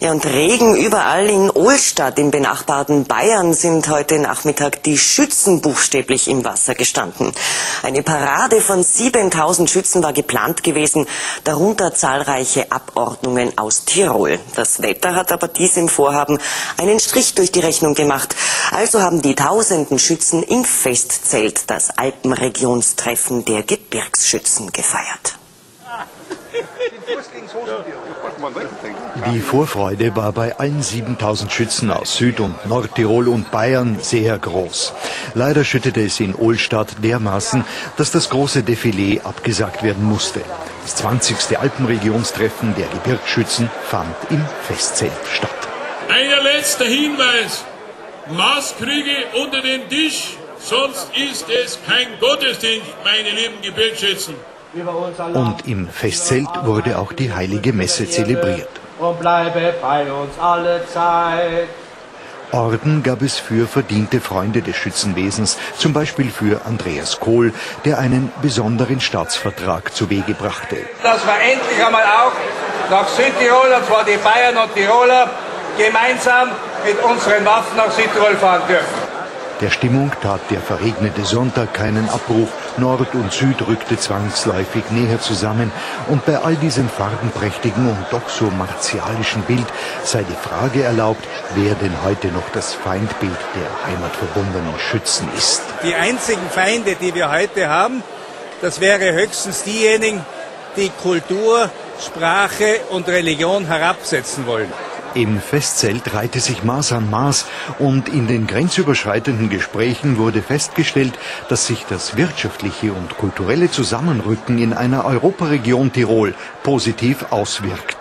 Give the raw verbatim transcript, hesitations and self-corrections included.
Ja, und Regen überall. In Ohlstadt im benachbarten Bayern sind heute Nachmittag die Schützen buchstäblich im Wasser gestanden. Eine Parade von siebentausend Schützen war geplant gewesen, darunter zahlreiche Abordnungen aus Tirol. Das Wetter hat aber diesem Vorhaben einen Strich durch die Rechnung gemacht. Also haben die tausenden Schützen im Festzelt das Alpenregionstreffen der Gebirgsschützen gefeiert. Die Vorfreude war bei allen siebentausend Schützen aus Süd- und Nordtirol und Bayern sehr groß. Leider schüttete es in Ohlstadt dermaßen, dass das große Defilé abgesagt werden musste. Das zwanzigste Alpenregionstreffen der Gebirgsschützen fand im Festzelt statt. Ein letzter Hinweis. Maßkrüge unter den Tisch, sonst ist es kein Gottesdienst, meine lieben Gebirgsschützen. Und im Festzelt wurde auch die heilige Messe zelebriert. Und bleibe bei uns alle Zeit. Orden gab es für verdiente Freunde des Schützenwesens, zum Beispiel für Andreas Kohl, der einen besonderen Staatsvertrag zu Wege brachte. Dass wir endlich einmal auch nach Südtirol, und zwar die Bayern und Tiroler, gemeinsam mit unseren Waffen nach Südtirol fahren dürfen. Der Stimmung tat der verregnete Sonntag keinen Abbruch. Nord und Süd rückte zwangsläufig näher zusammen. Und bei all diesem farbenprächtigen und doch so martialischen Bild sei die Frage erlaubt, wer denn heute noch das Feindbild der heimatverbundenen Schützen ist. Die einzigen Feinde, die wir heute haben, das wäre höchstens diejenigen, die Kultur, Sprache und Religion herabsetzen wollen. Im Festzelt reihte sich Maß an Maß und in den grenzüberschreitenden Gesprächen wurde festgestellt, dass sich das wirtschaftliche und kulturelle Zusammenrücken in einer Europaregion Tirol positiv auswirkt.